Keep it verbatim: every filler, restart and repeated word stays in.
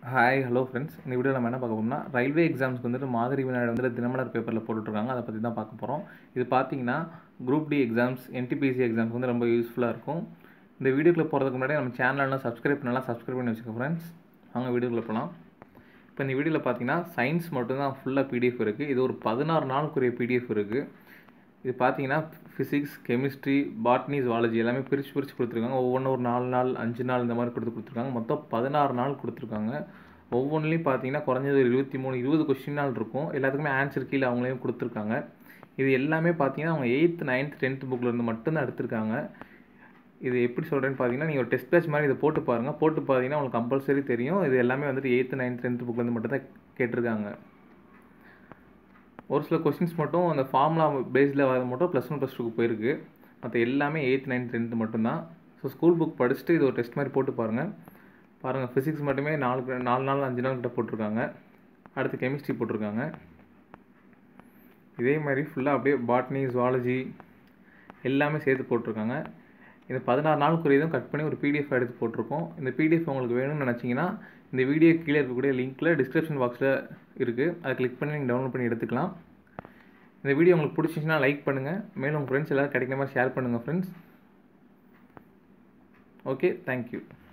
Hi hello friends. இந்த வீடியோவில் நம்ம என்ன பார்க்க போகிறோம்னா, ரயில்வே எக்ஸாம்ஸ்க்கு வந்துட்டு மாதிரி வினாடி வந்துட்டு தினமலர் பேப்பரில் போட்டுட்ருக்காங்க. அதை பற்றி தான் பார்க்க போகிறோம். இது பார்த்தீங்கன்னா group D exams, NTPC exams வந்து ரொம்ப யூஸ்ஃபுல்லாக இருக்கும். இந்த வீடியோக்குள்ளே போகிறதுக்கு முன்னாடி நம்ம சேனலில் சப்ஸ்கிரைப் பண்ணலாம், சப்ஸ்கிரைப் பண்ணி வச்சுக்கோங்க ஃப்ரெண்ட்ஸ். வாங்க வீடியோக்குள்ளே போகலாம். இப்போ இந்த வீடியோவில் பார்த்தீங்கன்னா சயின்ஸ் மட்டும்தான் ஃபுல்லாக பிடிஎஃப் இருக்குது. இது ஒரு பதினாறு நாளுக்குரிய பிடிஎஃப் இருக்குது. இது பார்த்தீங்கன்னா ஃபிசிக்ஸ், கெமிஸ்ட்ரி, பாட்னி, ஜுவாலஜி எல்லாமே பிரித்து பிரித்து கொடுத்துருக்காங்க. ஒவ்வொன்றும் ஒரு நாலு நாள் அஞ்சு நாள் இந்த மாதிரி கொடுத்து கொடுத்துருக்காங்க. மொத்தம் பதினாறு நாள் கொடுத்துருக்காங்க. ஒவ்வொன்றிலையும் பார்த்தீங்கன்னா குறைஞ்சது ஒரு இருபத்தி மூணு இருபது கொஸ்டின் நாள் இருக்கும். எல்லாத்துக்குமே ஆன்சர் கீழே அவங்களையும் கொடுத்துருக்காங்க. இது எல்லாமே பார்த்தீங்கன்னா அவங்க எயித்து நைன்த் டென்த்து புக்கில் இருந்து மட்டும்தான் எடுத்திருக்காங்க. இது எப்படி சொல்கிறேன்னு பார்த்தீங்கன்னா, நீங்கள் ஒரு டெஸ்ட் பேட்ச் மாதிரி இதை போட்டு பாருங்கள். போட்டு பார்த்தீங்கன்னா உங்களுக்கு கம்பல்சரி தெரியும். இது எல்லாமே வந்துட்டு எயித்து நைன்த் டென்த்து புக்கிலேருந்து மட்டும்தான் கேட்டிருக்காங்க. ஒரு சில கொஸ்டின்ஸ் மட்டும் அந்த ஃபார்முலா பேஸில் வர மட்டும் ப்ளஸ் ஒன் ப்ளஸ் டூக்கு போயிருக்கு. மற்ற எல்லாமே எயித் நைன்த் டென்த்து மட்டும்தான். ஸோ ஸ்கூல் புக் படிச்சுட்டு இது ஒரு டெஸ்ட் மாதிரி போட்டு பாருங்கள். பாருங்கள், ஃபிசிக்ஸ் மட்டுமே நாலு நாலு நாள் அஞ்சு நாள் கிட்ட போட்டிருக்காங்க. அடுத்து கெமிஸ்ட்ரி போட்டிருக்காங்க. இதே மாதிரி ஃபுல்லாக அப்படியே பாட்னி, ஜுவாலஜி எல்லாமே சேர்த்து போட்டிருக்காங்க. இந்த பதினாறு நாளுக்குரியதும் கட் பண்ணி ஒரு பிடிஎஃப் எடுத்து போட்டிருக்கோம். இந்த பிடிஎஃப் உங்களுக்கு வேணும்னு நினச்சிங்கன்னா இந்த வீடியோ கீழே இருக்கக்கூடிய லிங்க்கில் டிஸ்கிரிப்ஷன் பாக்ஸில் இருக்குது. அதை கிளிக் பண்ணி நீங்கள் டவுன்லோட் பண்ணி எடுத்துக்கலாம். இந்த வீடியோ உங்களுக்கு பிடிச்சிச்சின்னா லைக் பண்ணுங்கள். மேலும் உங்கள் ஃப்ரெண்ட்ஸ் எல்லோரும் கிடைக்கிற மாதிரி ஷேர் பண்ணுங்கள் ஃப்ரெண்ட்ஸ். Okay, thank you.